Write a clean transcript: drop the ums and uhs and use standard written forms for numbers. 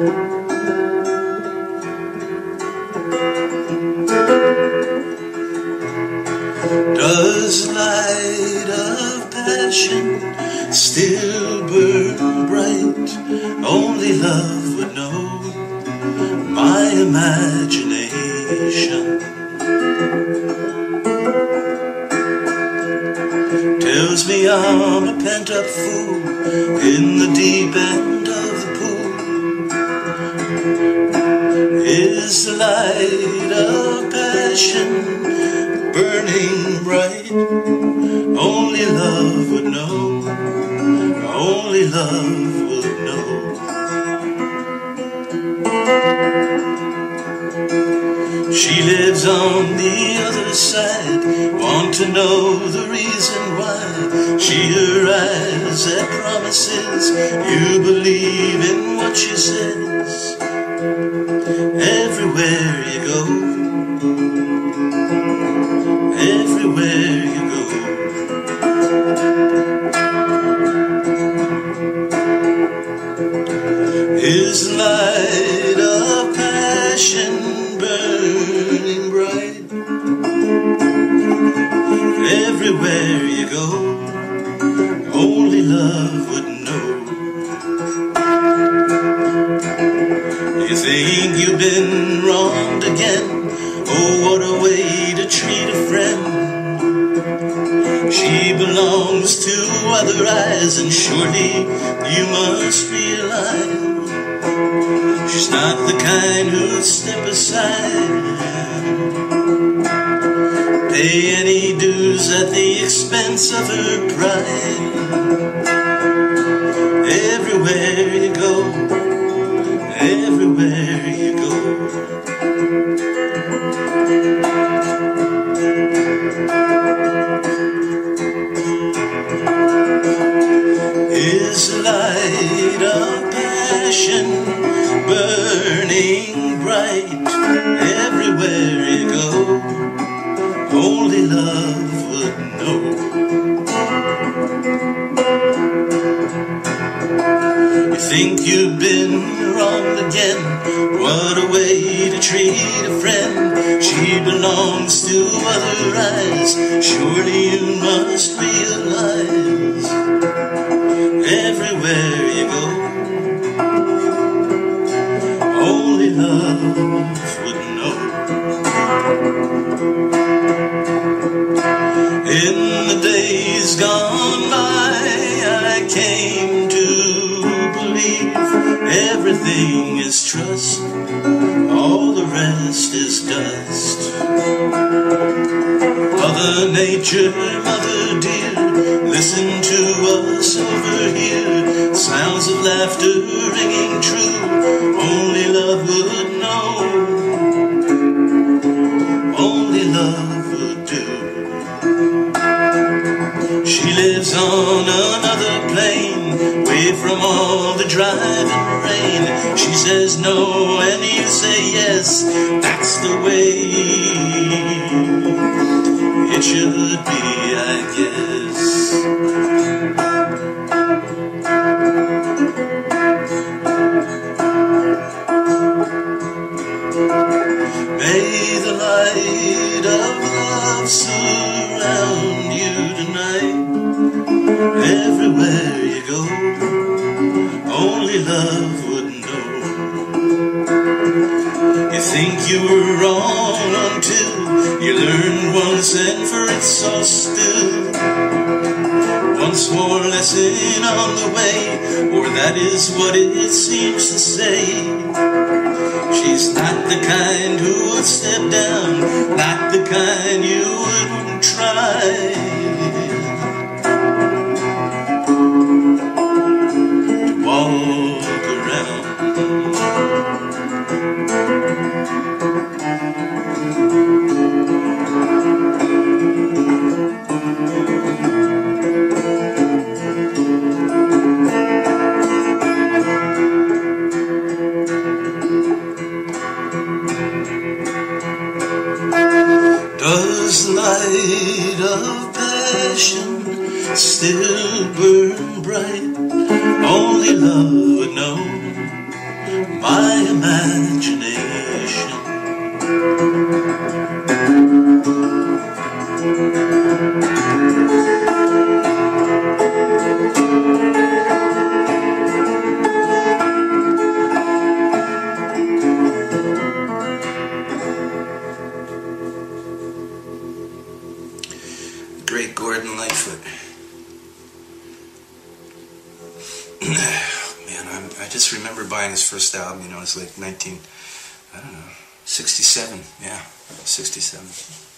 Does light of passion still burn bright? Only love would know my imagination. Tells me I'm a pent-up fool in the deep end of the pool. Is the light of passion burning bright? Only love would know, only love would know. She lives on the other side, want to know the reason why. She arrives at promises, you believe in what she says. Everywhere you go, everywhere you go. Is light of passion burning bright? Everywhere you go, only love would know. You think you've been wronged again? Oh, what a way to treat a friend. She belongs to other eyes, and surely you must realize she's not the kind who'd step aside, pay any dues at the expense of her pride. Everywhere you go, everywhere you go. Is light of passion burning bright? Everywhere you go, only love would know. You think you've been wronged again? What a way to treat a friend. She belongs to other eyes, surely you must realize. Everywhere you go, only love would know. In the days gone by, I came to believe everything is trust, all the rest is dust. Mother Nature, Mother dear, listen to us over here. Sounds of laughter ringing true, only love would know, only love would do. She lives on another plane, away from all the driving rain. She says no and you say yes, that's the way it should be, I guess. May the light of love surround you tonight. Everywhere you go, only love would know. You think you were wrong until you learned once and for it's so still. Once more lesson on the way, or that is what it seems to say. She's not the kind who would step down, not the kind you wouldn't try to walk around. Does light of passion still burn bright? Only love would know my Man, I just remember buying his first album, you know, it's like 67, yeah, 67.